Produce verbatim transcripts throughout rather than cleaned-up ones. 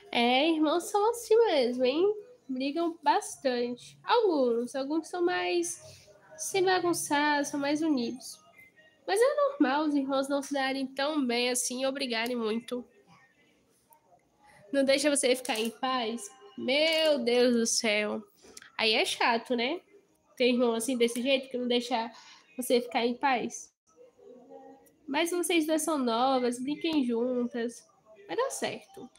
É, irmãos são assim mesmo, hein? Brigam bastante. Alguns, alguns são mais sem bagunçar, são mais unidos. Mas é normal os irmãos não se darem tão bem assim ou brigarem muito. Não deixa você ficar em paz? Meu Deus do céu. Aí é chato, né? Ter irmão assim desse jeito que não deixa você ficar em paz. Mas vocês duas são novas, brinquem juntas. Vai dar certo.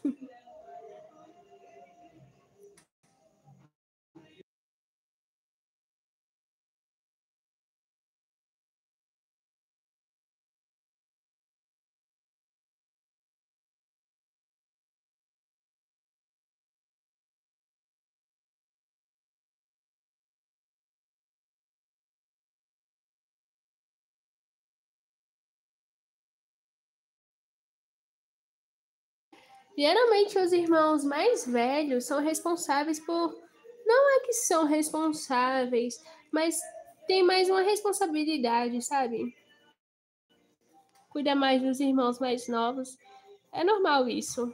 Geralmente os irmãos mais velhos são responsáveis por. Não é que são responsáveis, mas tem mais uma responsabilidade, sabe? Cuida mais dos irmãos mais novos. É normal isso.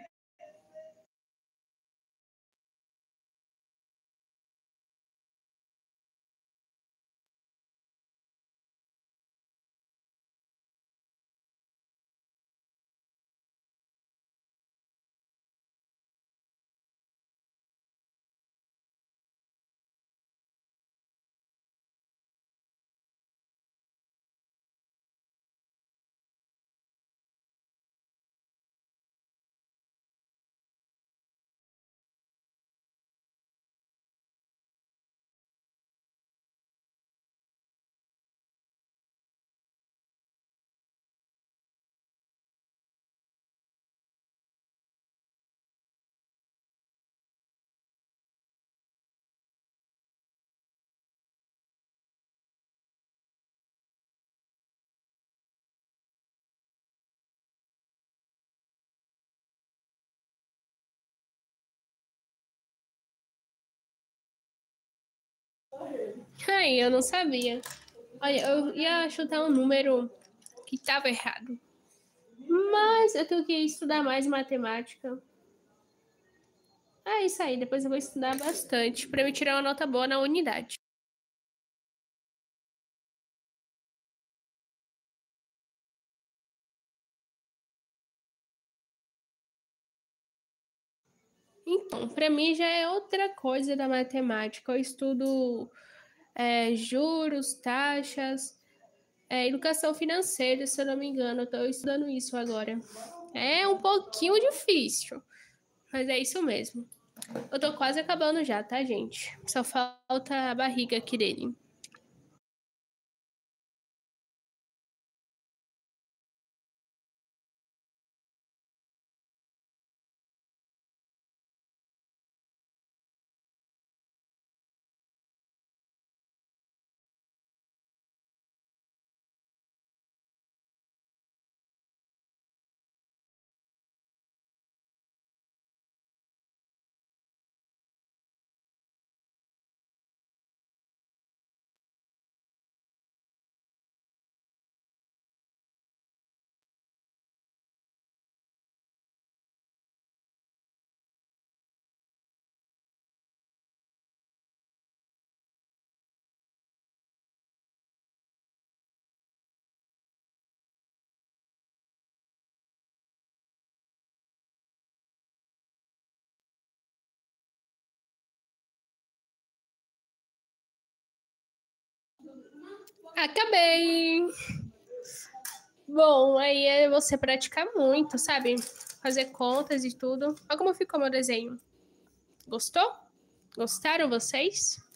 Ai, eu não sabia. Olha, eu ia chutar um número que estava errado. Mas eu tenho que estudar mais matemática. É isso aí, depois eu vou estudar bastante para me tirar uma nota boa na unidade. Então, para mim já é outra coisa da matemática. Eu estudo é, juros, taxas, é, educação financeira, se eu não me engano. Eu estou estudando isso agora. É um pouquinho difícil, mas é isso mesmo. Eu tô quase acabando já, tá, gente? Só falta a barriga aqui dele. Acabei! Bom, aí é você praticar muito, sabe? Fazer contas e tudo. Olha como ficou meu desenho. Gostou? Gostaram vocês?